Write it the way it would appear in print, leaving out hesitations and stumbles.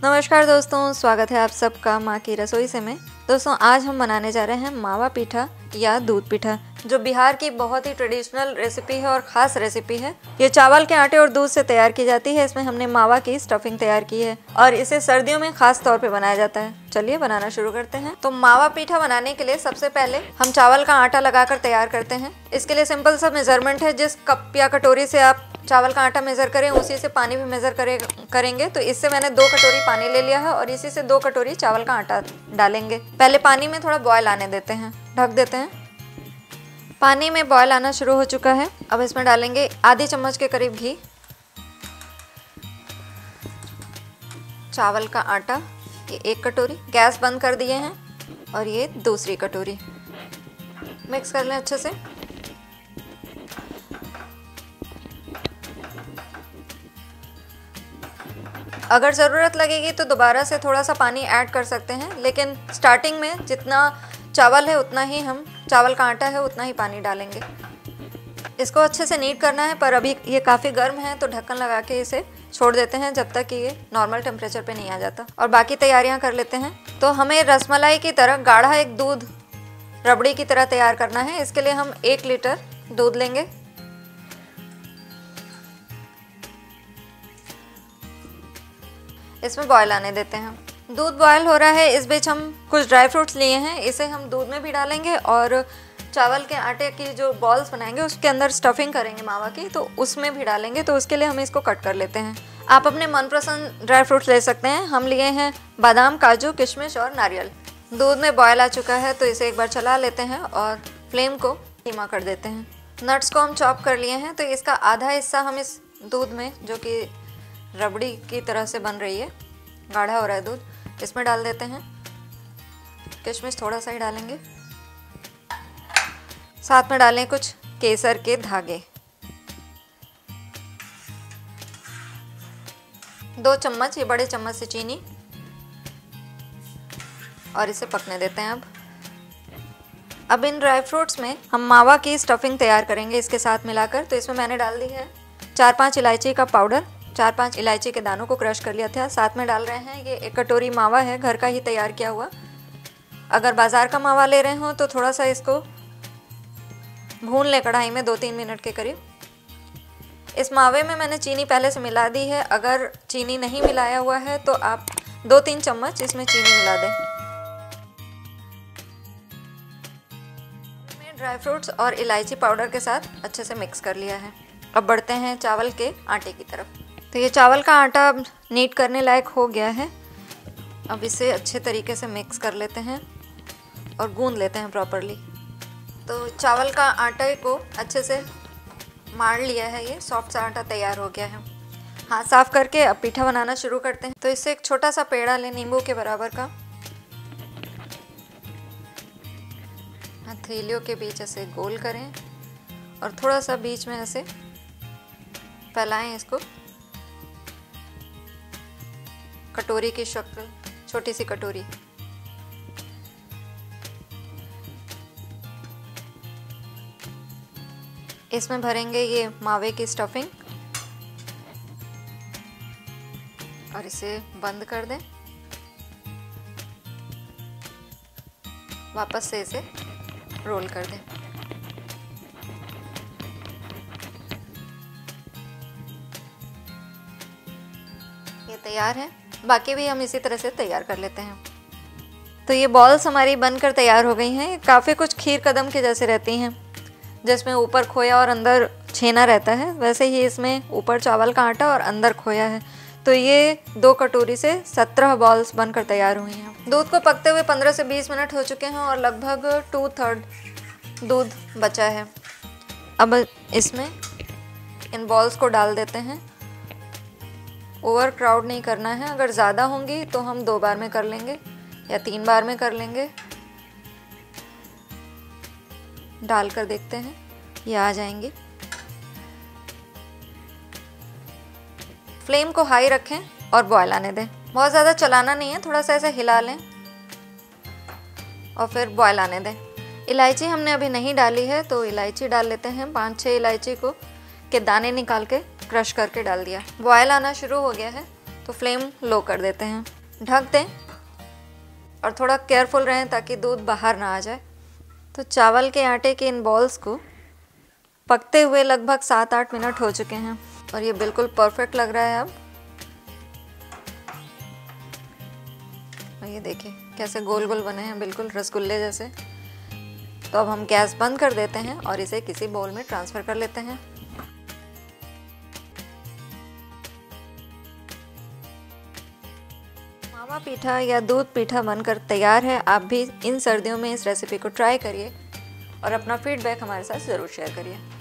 नमस्कार दोस्तों, स्वागत है आप सबका माँ की रसोई से में। दोस्तों आज हम बनाने जा रहे हैं मावा पीठा या दूध पीठा, जो बिहार की बहुत ही ट्रेडिशनल रेसिपी है और ख़ास रेसिपी है। ये चावल के आटे और दूध से तैयार की जाती है। इसमें हमने मावा की स्टफिंग तैयार की है और इसे सर्दियों में खास तौर पे बनाया जाता है। चलिए बनाना शुरू करते हैं। तो मावा पीठा बनाने के लिए सबसे पहले हम चावल का आटा लगाकर तैयार करते हैं। इसके लिए सिंपल सा मेजरमेंट है। जिस कप या कटोरी से आप चावल का आटा मेज़र करें उसी से पानी भी मेज़र करेंगे। तो इससे मैंने 2 कटोरी पानी ले लिया है और इसी से 2 कटोरी चावल का आटा डालेंगे। पहले पानी में थोड़ा बॉयल आने देते हैं, ढक देते हैं। पानी में बॉयल आना शुरू हो चुका है। अब इसमें डालेंगे आधी चम्मच के करीब घी, चावल का आटा ये 1 कटोरी, गैस बंद कर दिए हैं, और ये दूसरी कटोरी। मिक्स कर लें अच्छे से। अगर ज़रूरत लगेगी तो दोबारा से थोड़ा सा पानी ऐड कर सकते हैं, लेकिन स्टार्टिंग में जितना चावल है उतना ही हम चावल का आटा है उतना ही पानी डालेंगे। इसको अच्छे से नीट करना है, पर अभी ये काफ़ी गर्म है तो ढक्कन लगा के इसे छोड़ देते हैं जब तक कि ये नॉर्मल टेम्परेचर पे नहीं आ जाता। और बाकी तैयारियां कर लेते हैं। तो हमें रसमलाई की तरह गाढ़ा एक दूध रबड़ी की तरह तैयार करना है। इसके लिए हम 1 लीटर दूध लेंगे। इसमें बॉयल आने देते हैं। दूध बॉयल हो रहा है। इस बीच हम कुछ ड्राई फ्रूट्स लिए हैं, इसे हम दूध में भी डालेंगे और चावल के आटे की जो बॉल्स बनाएंगे उसके अंदर स्टफिंग करेंगे मावा की, तो उसमें भी डालेंगे। तो उसके लिए हम इसको कट कर लेते हैं। आप अपने मनपसंद ड्राई फ्रूट्स ले सकते हैं। हम लिए हैं बादाम, काजू, किशमिश और नारियल। दूध में बॉयल आ चुका है तो इसे एक बार चला लेते हैं और फ्लेम को धीमा कर देते हैं। नट्स को हम चॉप कर लिए हैं, तो इसका आधा हिस्सा हम इस दूध में, जो कि रबड़ी की तरह से बन रही है, गाढ़ा हो रहा है दूध, इसमें डाल देते हैं। किशमिश थोड़ा सा ही डालेंगे। साथ में डालें कुछ केसर के धागे। 2 चम्मच, ये बड़े चम्मच से चीनी, और इसे पकने देते हैं। अब इन ड्राई फ्रूट्स में हम मावा की स्टफिंग तैयार करेंगे इसके साथ मिलाकर। तो इसमें मैंने डाल दी है 4-5 इलायची का पाउडर, 4-5 इलायची के दानों को क्रश कर लिया था। साथ में डाल रहे हैं ये 1 कटोरी मावा है, घर का ही तैयार किया हुआ। अगर बाज़ार का मावा ले रहे हो तो थोड़ा सा इसको भून लें कढ़ाई में 2-3 मिनट के करीब। इस मावे में मैंने चीनी पहले से मिला दी है। अगर चीनी नहीं मिलाया हुआ है तो आप 2-3 चम्मच इसमें चीनी मिला दें। मैंने ड्राई फ्रूट्स और इलायची पाउडर के साथ अच्छे से मिक्स कर लिया है। अब बढ़ते हैं चावल के आटे की तरफ। तो ये चावल का आटा अब नीट करने लायक हो गया है। अब इसे अच्छे तरीके से मिक्स कर लेते हैं और गूंद लेते हैं प्रॉपरली। तो चावल का आटे को अच्छे से मार लिया है, ये सॉफ्ट सा आटा तैयार हो गया है। हाथ साफ करके अब पीठा बनाना शुरू करते हैं। तो इससे एक छोटा सा पेड़ा लें, नींबू के बराबर का। हथेलियों के बीच ऐसे गोल करें और थोड़ा सा बीच में ऐसे फैलाएं इसको। कटोरी की शक्ल, छोटी सी कटोरी। इसमें भरेंगे ये मावे की स्टफिंग और इसे बंद कर दें। वापस से इसे रोल कर दें। ये तैयार है। बाकी भी हम इसी तरह से तैयार कर लेते हैं। तो ये बॉल्स हमारी बनकर तैयार हो गई हैं। काफ़ी कुछ खीर कदम के जैसे रहती हैं, जिसमें ऊपर खोया और अंदर छेना रहता है। वैसे ही इसमें ऊपर चावल का आटा और अंदर खोया है। तो ये 2 कटोरी से 17 बॉल्स बनकर तैयार हुई हैं। दूध को पकते हुए 15 से 20 मिनट हो चुके हैं और लगभग 2/3 दूध बचा है। अब इसमें इन बॉल्स को डाल देते हैं। ओवर क्राउड नहीं करना है। अगर ज़्यादा होंगी तो हम 2 बार में कर लेंगे या 3 बार में कर लेंगे। डालकर देखते हैं, ये आ जाएंगी। फ्लेम को हाई रखें और बॉयल आने दें। बहुत ज़्यादा चलाना नहीं है, थोड़ा सा ऐसे हिला लें और फिर बॉयल आने दें। इलायची हमने अभी नहीं डाली है तो इलायची डाल लेते हैं। 5-6 इलायची को के दाने निकाल के क्रश करके डाल दिया। बॉयल आना शुरू हो गया है तो फ्लेम लो कर देते हैं। ढक दें और थोड़ा केयरफुल रहें ताकि दूध बाहर ना आ जाए। तो चावल के आटे के इन बॉल्स को पकते हुए लगभग 7-8 मिनट हो चुके हैं और ये बिल्कुल परफेक्ट लग रहा है अब। और ये देखिए कैसे गोल गोल बने हैं, बिल्कुल रसगुल्ले जैसे। तो अब हम गैस बंद कर देते हैं और इसे किसी बाउल में ट्रांसफ़र कर लेते हैं। मावा पीठा या दूध पीठा बनकर तैयार है। आप भी इन सर्दियों में इस रेसिपी को ट्राई करिए और अपना फीडबैक हमारे साथ ज़रूर शेयर करिए।